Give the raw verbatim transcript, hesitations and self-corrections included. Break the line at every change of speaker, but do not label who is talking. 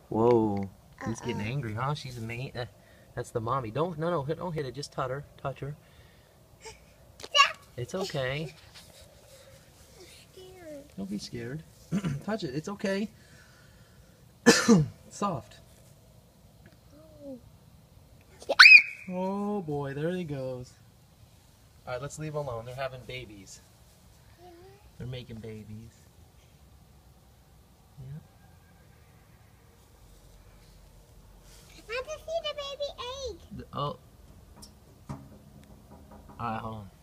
Whoa. He's
Uh-uh.
getting angry, huh? She's a main. Uh, that's the mommy. Don't, no, no, hit- don't hit it. Just touch her. Touch her. It's okay.
I'm scared.
Don't be scared. Touch it. It's okay. Soft.
Oh.
Oh boy, there he goes. All right, let's leave them alone. They're having babies.
Yeah.
They're making babies. Yeah.
I want to see the baby egg.
The- Oh. All right, hold on.